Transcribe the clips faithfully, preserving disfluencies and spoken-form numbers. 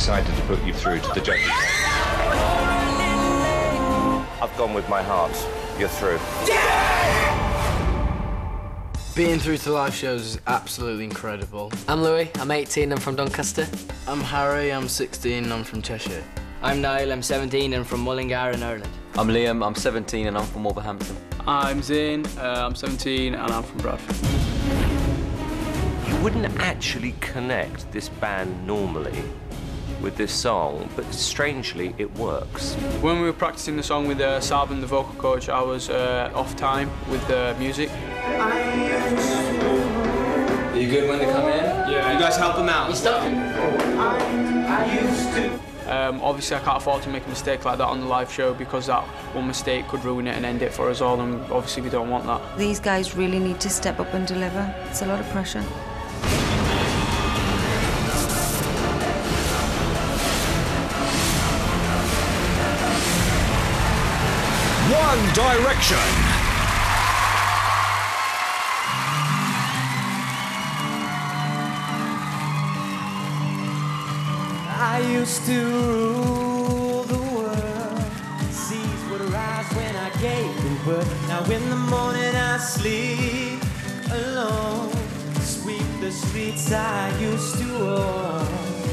decided to put you through to the judges? I've gone with my heart. You're through. Being through to live shows is absolutely incredible. I'm Louis, I'm eighteen, I'm from Doncaster. I'm Harry, I'm sixteen, I'm from Cheshire. I'm Niall, I'm seventeen, and from Mullingar in Ireland. I'm Liam, I'm seventeen, and I'm from Wolverhampton. I'm Zane, uh, I'm seventeen, and I'm from Bradford. You wouldn't actually connect this band normally with this song, but strangely it works. When we were practicing the song with uh, Sabin, the vocal coach, I was uh, off time with the music. Are you good when they come in? Yeah, you guys help them out. You stuck? Um, obviously, I can't afford to make a mistake like that on the live show because that one mistake could ruin it and end it for us all, and obviously we don't want that. These guys really need to step up and deliver. It's a lot of pressure. One Direction. I used to rule the world. Seas would rise when I gave the word. Now in the morning I sleep alone. Sweep the streets I used to own.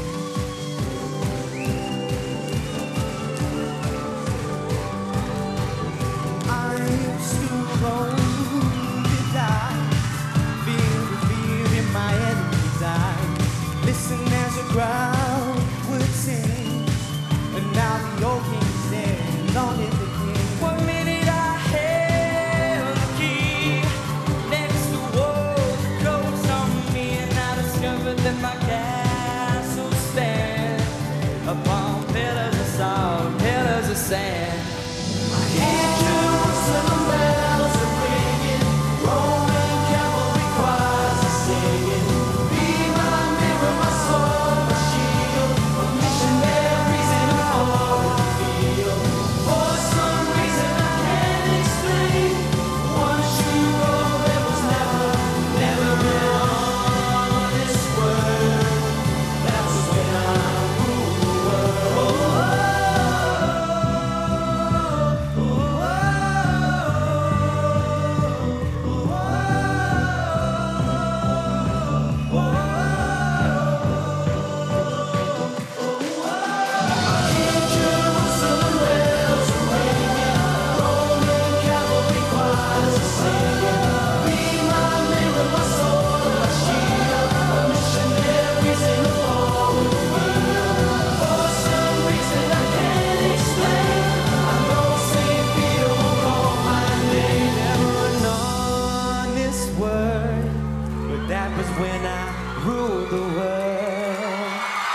I used to roll the dice, feel the fear in my enemy's eyes. Listen as a crowd would sing, and now the old king's there, long in the king. One minute I held the key, next the walls closed on me, and I discovered that my castle stands upon pillars of salt, pillars of sand. I hear Jerusalem bells are ringing, Roman cavalry choirs are singing. Be my mirror, my sword, my shield, a missionary's in a foreign field. For some reason I can't explain, once you go there was never, never an honest word. That was when I ruled the world. That was when I ruled the world.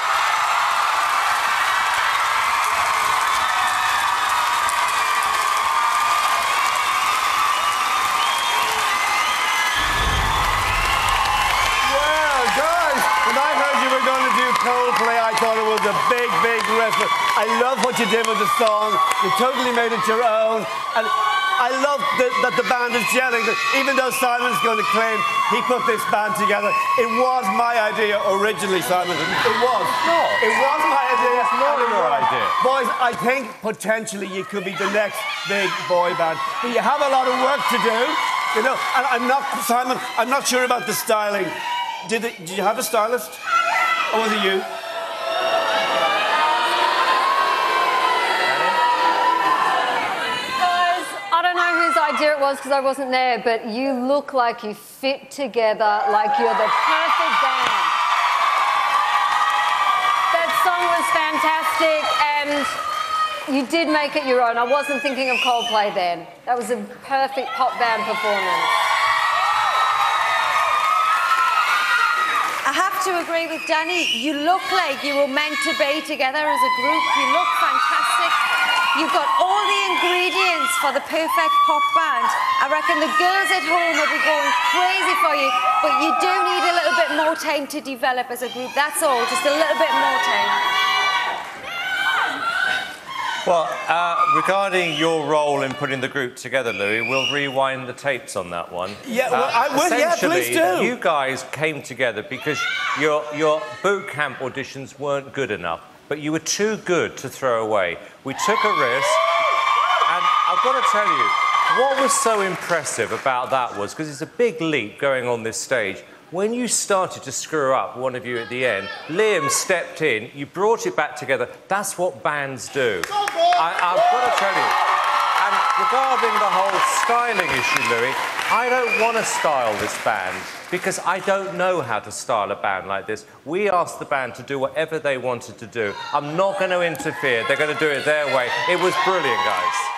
Well, guys, when I heard you were going to do Coldplay, I thought it was a big, big risk. I love what you did with the song. You totally made it your own. And I love that, that the band is gelling. Even though Simon's going to claim he put this band together, it was my idea originally, Simon. It was. No. It was my idea. It's not your idea. Boys, I think potentially you could be the next big boy band. But you have a lot of work to do. You know, and I'm not, Simon, I'm not sure about the styling. Did, it, did you have a stylist? Or was it you? I don't know whose idea it was because I wasn't there, but you look like you fit together, like you're the perfect band. That song was fantastic, and you did make it your own. I wasn't thinking of Coldplay then. That was a perfect pop band performance. I have to agree with Danny. You look like you were meant to be together as a group. You look fantastic. You've got all the ingredients for the perfect pop band. I reckon the girls at home will be going crazy for you, but you do need a little bit more time to develop as a group. That's all, just a little bit more time. Well, uh, regarding your role in putting the group together, Louis, we'll rewind the tapes on that one. Yeah, well, I will. Yeah, please do. You guys came together because your your boot camp auditions weren't good enough. but you were too good to throw away. We took a risk, and I've got to tell you, what was so impressive about that was, because it's a big leap going on this stage, when you started to screw up, one of you at the end, Liam stepped in, you brought it back together. That's what bands do. I, I've got to tell you. And regarding the whole styling issue, Louis, I don't want to style this band because I don't know how to style a band like this. We asked the band to do whatever they wanted to do. I'm not going to interfere. They're going to do it their way. It was brilliant, guys.